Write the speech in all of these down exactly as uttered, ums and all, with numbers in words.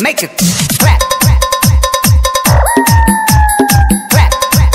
make it clap, clap, clap,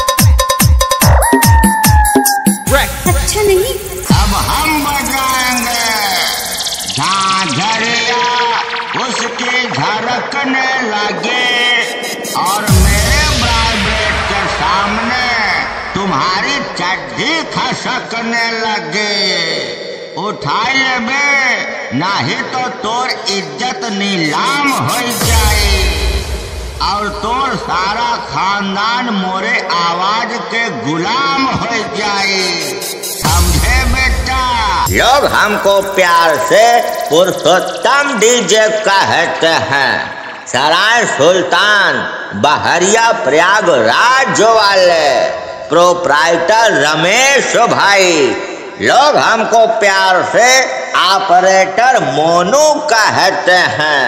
clap. अच्छा नहीं। अब हम बजाएंगे झांझरिया, उसकी झरकने लगे और मेरे वाइब्रेट के सामने तुम्हारी चड्ढी खसकने लगे। उठाई लेबे नहीं तो तोर इज्जत नीलाम हो जाए और तोर सारा खानदान मोरे आवाज के गुलाम हो जाए। समझे बेटा? लोग हमको प्यार से पुरुषोत्तम डीजे कहते हैं। सराय सुल्तान बहरिया प्रयागराज वाले प्रोप्राइटर रमेश भाई, लोग हमको प्यार से ऑपरेटर मोनू कहते हैं।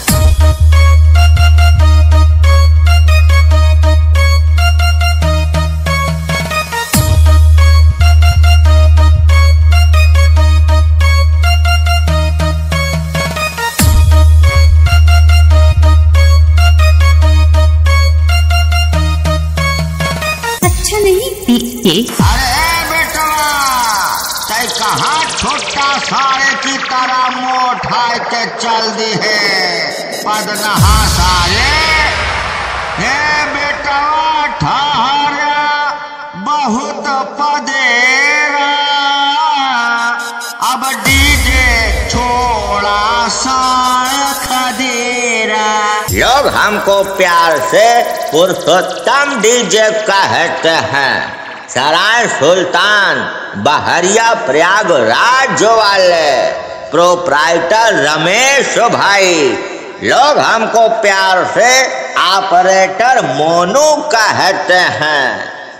अच्छा नहीं। अरे बेटवा, तै कहाँ छोटा सारे की तरह मोट हाय के चल दी है पदनहा सारे। हे बेटवा ठहरा बहुत पदेरा, अब डीजे छोड़ा सा खदेरा। लोग हमको प्यार से पुरुषोत्तम डीजे कहते हैं। सराय सुल्तान बहरिया प्रयागराज वाले प्रोप्राइटर रमेश भाई, लोग हमको प्यार से ऑपरेटर मोनू कहते हैं।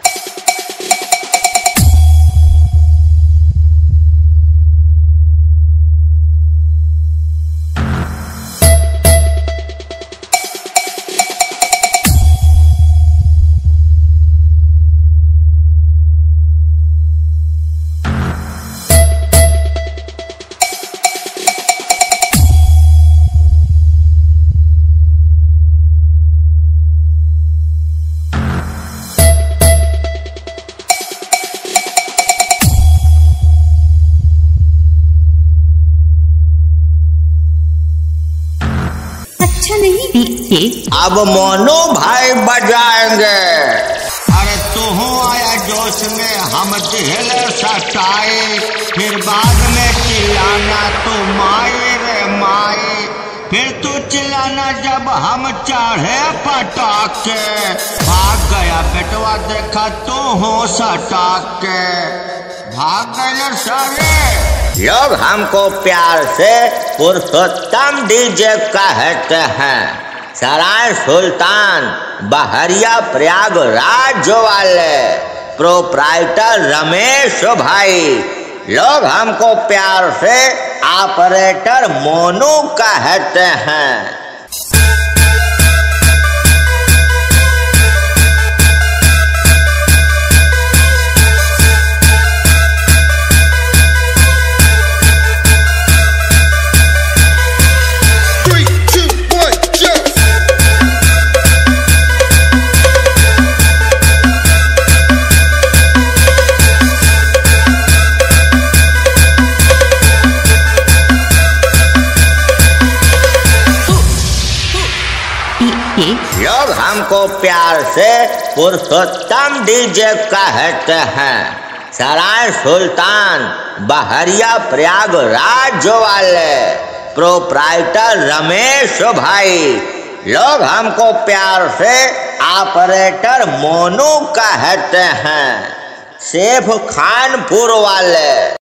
अच्छा नहीं। अब मोनू भाई बजाएंगे। अरे तू हो आया जोश में, हम दिल सटाए, फिर बाद में चिल्लाना तू माए रे माए। फिर तू चिल्लाना जब हम चढ़े पटाके। भाग गया बेटवा, देखा तू हो सटाके, भाग गए सारे। लोग हमको प्यार से पुरुषोत्तम डीजे कहते हैं। सराय सुल्तान बहरिया प्रयागराज वाले प्रोप्राइटर रमेश भाई, लोग हमको प्यार से ऑपरेटर मोनू कहते हैं। लोग हमको प्यार से पुरुषोत्तम डीजे कहते हैं। सराय सुल्तान बहरिया प्रयागराज वाले प्रोप्राइटर रमेश भाई, लोग हमको प्यार से ऑपरेटर मोनू कहते हैं। सेफ खानपुर वाले